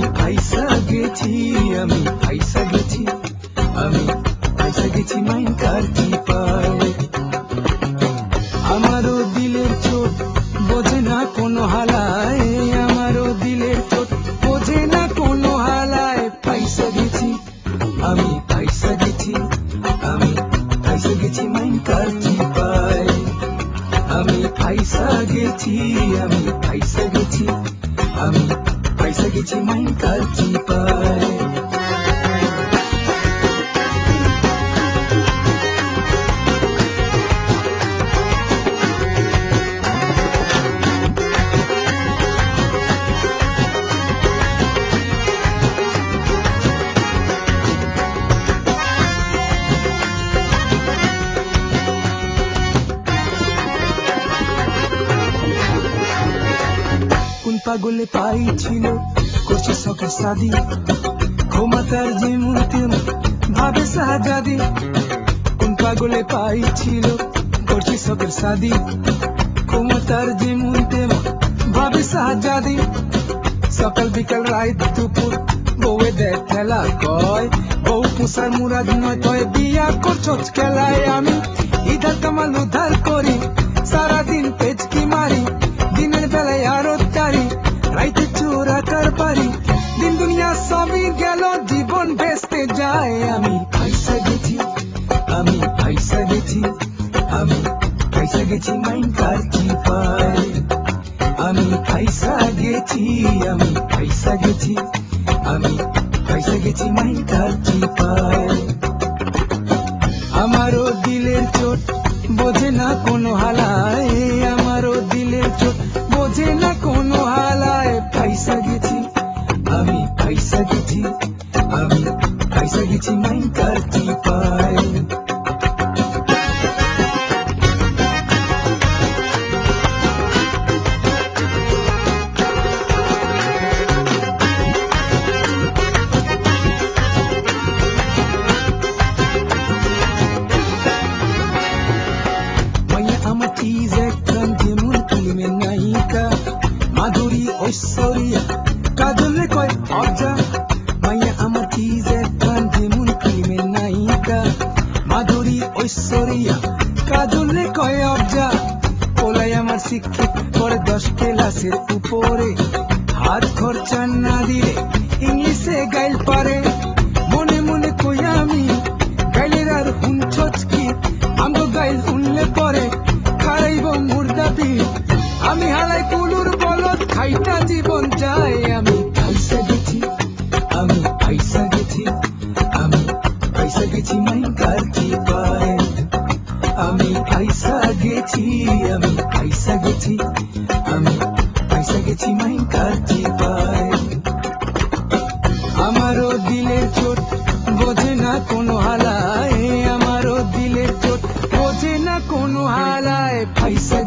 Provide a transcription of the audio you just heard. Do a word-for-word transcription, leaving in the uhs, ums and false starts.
ফাইসা গেছি আমি ফাইসা গেছি আমি ফাইসা গেছি মাইন কার কি পায় আমারও দিলের চোট বোঝে না কোনো হালায় আমারও দিলের চোট বোঝে না কোনো হালায় ফাইসা গেছি আমি ফাইসা গেছি আমি ফাইসা গেছি মাইন কার কি পায় আমি ফাইসা গেছি আমি ফাইসা গেছি আমি ফাইসা গেছি মাইন কার কি পায় পাগলে পাইছিল করছে শখের শাদি ক্ষমতার যে মুহূর্তে ভাবে শাহজাদি কোন পাগলে পাইছিল করছে শখের শাদি ক্ষমতার যে মুহূর্তে ভাবে শাহজাদি সকাল বিকাল রাত দুপুর বউয়ে দেয় খেলা কয় বউ পুষার মুরাদ নয় তয় বিয়া করছস খেলায় আমি ইধার কামাল উদ্ধার করি সারাদিন পেচকি মারি দিনের বেলায় আরো তারি রাইতে চোরা কার পারি দিন দুনিয়া সবই গেল জীবন ভেস্তে যায় আমি ফাইসা গেছি আমি ফাইসা গেছি আমি ফাইসা গেছি মাইন কার কি পায় আমি ফাইসা গেছি আমি ফাইসা গেছি আমি ফাইসা গেছি মাইন কার কি পায় আমারও দিলের চোট বোঝে না কোনো হালায় আমারও দিলের চোট বোঝে না কোনো হালায় ফাইসা গেছি আমি ফাইসা গেছি আমি ফাইসা গেছি মাইন কার কি পায় আমার চিজ একখান যেমন ফিল্মের নায়িকা মাধুরী ঐশ্বরিয়া কাজলে কয় অবজা মাইয়া আমার চিজ একখান যেমন ফিল্মের নায়িকা মাধুরী ঐশ্বরিয়া কাজলে কয় অবজা পোলাই আমার শিক্ষিত পরে দশ ক্লাসের উপরে হাত খরচা না দিলে ইংলিশে গাইল পারে মনে মনে কই আমি গাইলের আর হুনছছ কি আমগো গাইল শুনলে পরে খারাইব মুর্দাবি আমি হালাই কুলুর বলদ খাইটা জীবন যায় আমি ফাইসা গেছি আমি ফাইসা গেছি আমি ফাইসা গেছি মাইন কার কি পায় আমি ফাইসা গেছি আমি ফাইসা গেছি আমি ফাইসা গেছি মাইন কার কি পায় আমারও দিলের চোট বোঝে না কোনো হালায় আমারও দিলের চোট বোঝে না কোনো হালায় ফাইসা